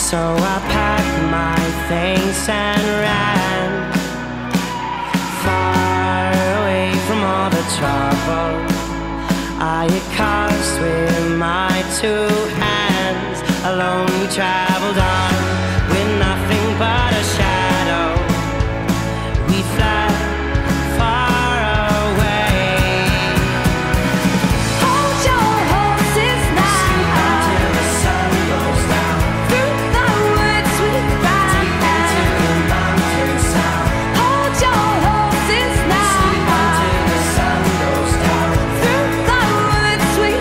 So I packed my things and ran far away from all the trouble I had caused with my two hands. Alone we traveled on with nothing but a shadow. We fled far away. Hold your horses now. Sleep until the sun goes down. Through the woods we ride. Deep into the mountain sound. Hold your horses now. Sleep until the sun goes down. Through the woods we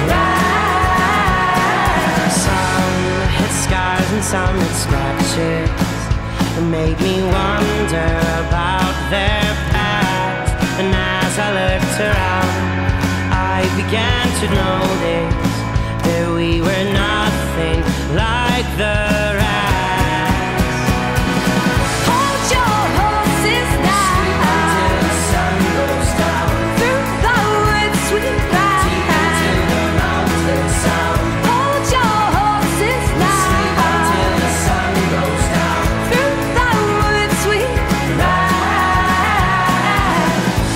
ride. Some hit scars and some hit scratches. It made me wonder about their past. And as I looked around, I began to notice that we were nothing like the rest. Hold your horses now. Sleep until the sun goes down. Through the woods we ride. Deep into the mountain sound. Hold your horses now. Sleep until the sun goes down. Through the woods we ride.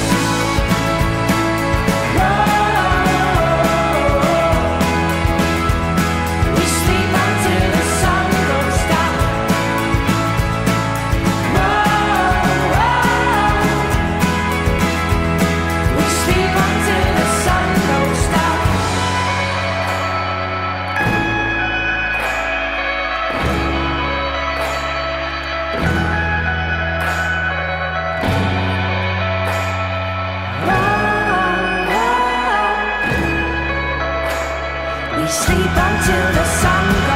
We sleep until the sun goes down. We sleep until the sun goes down. We sleep until the sun goes down.